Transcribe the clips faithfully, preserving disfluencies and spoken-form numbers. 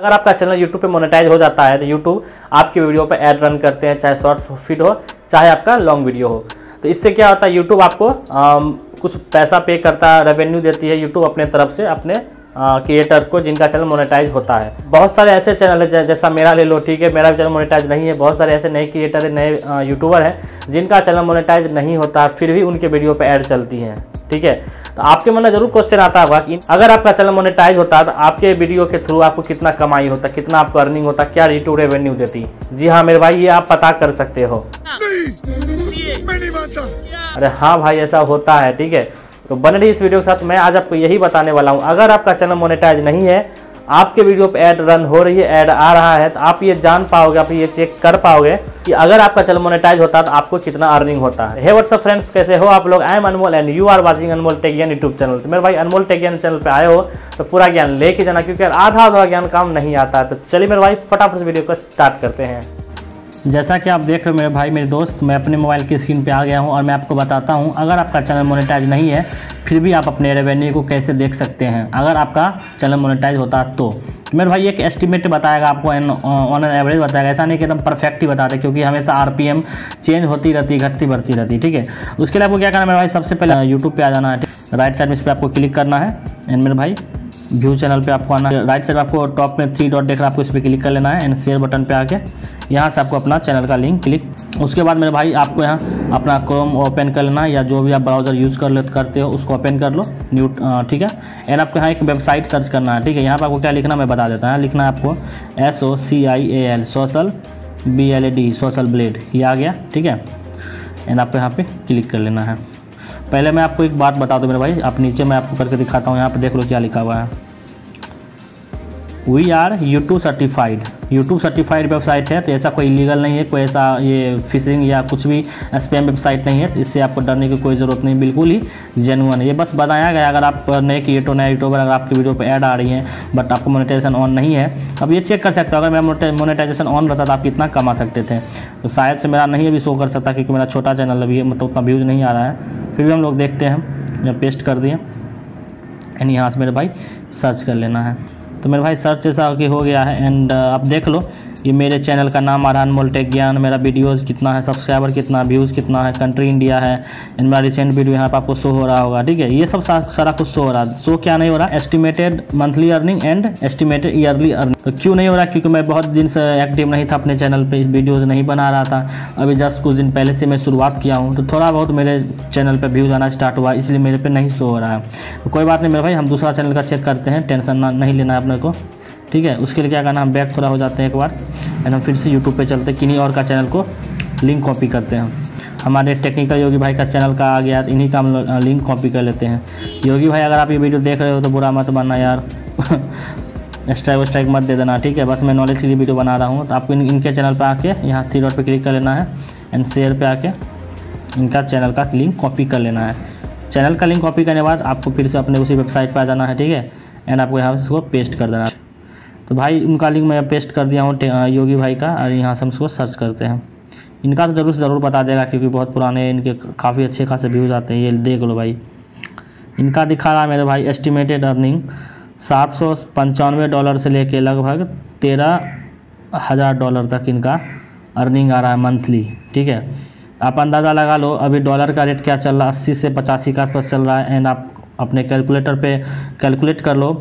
अगर आपका channel YouTube पे मोनेटाइज हो जाता है तो यूट्यूब आपकी वीडियो पे ऐड रन करते हैं, चाहे शॉर्ट फीड हो चाहे आपका लॉन्ग वीडियो हो। तो इससे क्या होता है, यूट्यूब आपको आ, कुछ पैसा पे करता है, रेवेन्यू देती है यूट्यूब अपने तरफ से अपने क्रिएटर को जिनका चैनल मोनेटाइज होता है। बहुत सारे ऐसे चैनल है जैसा मेरा ले लो, ठीक है, मेरा भी चैनल मोनेटाइज नहीं है। बहुत सारे ऐसे नए क्रिएटर है, नए यूट्यूबर हैं जिनका चैनल मोनेटाइज नहीं होता है, फिर भी उनके वीडियो पे ऐड चलती हैं, ठीक है। तो आपके मन में जरूर क्वेश्चन आता होगा कि अगर आपका चैनल मोनेटाइज होता है तो आपके वीडियो के थ्रू आपको कितना कमाई होता, कितना आपको अर्निंग होता, क्या यूट्यूब रेवेन्यू देती। जी हाँ मेरे भाई, ये आप पता कर सकते हो। मैं नहीं मानता। अरे हाँ भाई, ऐसा होता है, ठीक है। तो बने रही इस वीडियो के साथ, मैं आज आपको यही बताने वाला हूँ। अगर आपका चैनल मोनेटाइज नहीं है, आपके वीडियो पे ऐड रन हो रही है, ऐड आ रहा है, तो आप ये जान पाओगे, आप ये चेक कर पाओगे कि अगर आपका चैनल मोनेटाइज होता है तो आपको कितना अर्निंग होता है। हे व्हाट्सअप फ्रेंड्स, कैसे हो आप लोग? I am Anmol and you are watching Anmol tech Gyan YouTube channel. तो मेरे भाई अनमोल टेक ज्ञान चैनल पे आए हो तो पूरा ज्ञान लेके जाना, क्योंकि आधा आधा ज्ञान काम नहीं आता है। तो चलिए मेरे भाई फटाफट से वीडियो को स्टार्ट करते हैं। जैसा कि आप देख रहे हो मेरे भाई मेरे दोस्त, मैं अपने मोबाइल की स्क्रीन पे आ गया हूं और मैं आपको बताता हूं अगर आपका चैनल मोनेटाइज नहीं है फिर भी आप अपने रेवेन्यू को कैसे देख सकते हैं अगर आपका चैनल मोनेटाइज होता तो। मेरे भाई एक एस्टिमेट बताएगा आपको, ऑन एन एवरेज बताएगा, ऐसा नहीं कि एकदम परफेक्ट ही बताते, क्योंकि हमेशा आरपीएम चेंज होती रहती, घटती बढ़ती रहती, ठीक है। उसके लिए आपको क्या करना है मेरे भाई, सबसे पहले यूट्यूब पे आ जाना है, राइट साइड में इस पर आपको क्लिक करना है एंड मेरे भाई व्यू चैनल पे आपको आना है। राइट साइड आपको टॉप में थ्री डॉट देख रहा है, आपको इस पर क्लिक कर लेना है एंड शेयर बटन पे आके यहाँ से आपको अपना चैनल का लिंक क्लिक। उसके बाद मेरे भाई आपको यहाँ अपना क्रोम ओपन कर लेना है, या जो भी आप ब्राउज़र यूज़ कर ले करते हो उसको ओपन कर लो, न्यू, ठीक है। एंड आपको यहाँ एक वेबसाइट सर्च करना है, ठीक है। यहाँ पर आपको क्या लिखना मैं बता देता हूँ। लिखना है आपको S O C I A L social B L A D social blade, ये आ गया, ठीक है। एंड आपको यहाँ पर क्लिक कर लेना है। पहले मैं आपको एक बात बता दूं मेरे भाई, आप नीचे मैं आपको करके दिखाता हूँ, यहाँ पे देख लो क्या लिखा हुआ है। We are YouTube certified, YouTube certified website है, तो ऐसा कोई इलीगल नहीं है, कोई ऐसा ये फिशिंग या कुछ भी स्पैम वेबसाइट नहीं है, तो इससे आपको डरने की कोई ज़रूरत नहीं, बिल्कुल ही जेन्युइन है। ये बस बताया गया अगर आप नए क्रिएटर नए यूट्यूबर अगर आपकी वीडियो पे ऐड आ रही हैं बट आपको मोनेटाइजेशन ऑन नहीं है, अब ये चेक कर सकते हो अगर मेरा मोनेटाइजेशन ऑन रहता तो आप कितना कमा सकते थे। तो शायद से मेरा नहीं अभी शो कर सकता क्योंकि मेरा छोटा चैनल अभी मतलब उतना व्यूज़ नहीं आ रहा है, फिर भी हम लोग देखते हैं। मैं पेस्ट कर दिए एंड यहाँ से मेरे भाई सर्च कर लेना है। तो मेरे भाई सर्च जैसा कि हो गया है एंड आप देख लो ये मेरे चैनल का नाम आ रहा है अनमोल टेक ज्ञान, मेरा वीडियोस कितना है, सब्सक्राइबर कितना, व्यूज़ कितना है, कंट्री इंडिया है एंड मेरा रिसेंट वीडियो यहाँ पर आपको शो हो रहा होगा, ठीक है। ये सब सा, सारा कुछ शो हो रहा है। शो क्या नहीं हो रहा, estimated monthly earning and estimated yearly earning. तो क्यों नहीं हो रहा, क्योंकि मैं बहुत दिन से एक्टिव नहीं था अपने चैनल पर, वीडियोज़ नहीं बना रहा था। अभी जस्ट कुछ दिन पहले से मैं शुरुआत किया हूँ, तो थोड़ा बहुत मेरे चैनल पर व्यूज़ आना स्टार्ट हुआ, इसलिए मेरे पे नहीं शो हो रहा है। तो कोई बात नहीं मेरे भाई, हम दूसरा चैनल का चेक करते हैं, टेंशन नहीं लेना है अपने को, ठीक है। उसके लिए क्या करना, हम बैक थोड़ा हो जाते हैं एक बार एंड हम फिर से यूट्यूब पे चलते हैं, किन्हीं और का चैनल को लिंक कॉपी करते हैं। हमारे टेक्निकल योगी भाई का चैनल का आ गया, इन्हीं का हम लिंक कॉपी कर लेते हैं। योगी भाई अगर आप ये वीडियो देख रहे हो तो बुरा मत मानना यार, स्ट्राइक स्ट्राइक मत दे देना, ठीक है। बस मैं नॉलेज के लिए वीडियो बना रहा हूँ। तो आपको इन, इनके चैनल पर आके यहाँ थ्री डॉट पर क्लिक कर लेना है एंड शेयर पर आके इनका चैनल का लिंक कॉपी कर लेना है। चैनल का लिंक कॉपी करने के बाद आपको फिर से अपने उसी वेबसाइट पर आ जाना है, ठीक है। एंड आपको यहाँ से इसको पेस्ट कर देना है। तो भाई उनका लिंक मैं पेस्ट कर दिया हूँ योगी भाई का, और यहाँ से हम इसको सर्च करते हैं। इनका तो ज़रूर से ज़रूर बता देगा क्योंकि बहुत पुराने इनके काफ़ी अच्छे खासे व्यूज़ आते हैं। ये देख लो भाई, इनका दिखा रहा है मेरे भाई एस्टिमेटेड अर्निंग सात सौ पंचानवे डॉलर से लेके लगभग तेरह हज़ार डॉलर तक इनका अर्निंग आ रहा है मंथली, ठीक है। आप अंदाज़ा लगा लो अभी डॉलर का रेट क्या चल रहा है, अस्सी से पचासी के आसपास चल रहा है। एंड आप अपने कैलकुलेटर पे कैलकुलेट कर लो,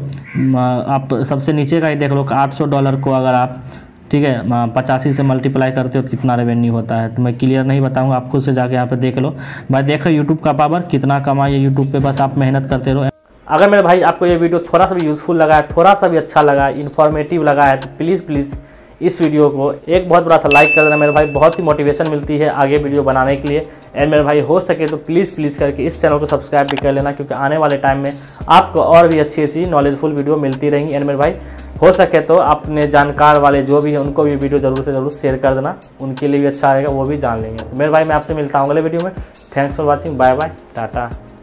आप सबसे नीचे का ही देख लो, आठ सौ डॉलर को अगर आप, ठीक है, पचासी से मल्टीप्लाई करते हो तो कितना रेवेन्यू होता है। तो मैं क्लियर नहीं बताऊंगा, आप खुद से जाके यहाँ पे देख लो भाई। देखो यूट्यूब का पावर कितना कमाई है यूट्यूब पे, बस आप मेहनत करते रहो। अगर मेरे भाई आपको ये वीडियो थोड़ा सा भी यूज़फुल लगा है, थोड़ा सा भी अच्छा लगा, इन्फॉर्मेटिव लगा है, तो प्लीज़ प्लीज़ इस वीडियो को एक बहुत बड़ा सा लाइक कर देना मेरे भाई, बहुत ही मोटिवेशन मिलती है आगे वीडियो बनाने के लिए। एंड मेरे भाई हो सके तो प्लीज़ प्लीज़ करके इस चैनल को सब्सक्राइब भी कर लेना, क्योंकि आने वाले टाइम में आपको और भी अच्छी अच्छी नॉलेजफुल वीडियो मिलती रहेंगी। एंड मेरे भाई हो सके तो अपने जानकार वाले जो भी हैं उनको भी वीडियो जरूर से जरूर शेयर कर देना, उनके लिए भी अच्छा रहेगा, वो भी जान लेंगे। तो मेरे भाई मैं आपसे मिलता हूँ अगले वीडियो में। Thanks for watching, bye bye, Tata.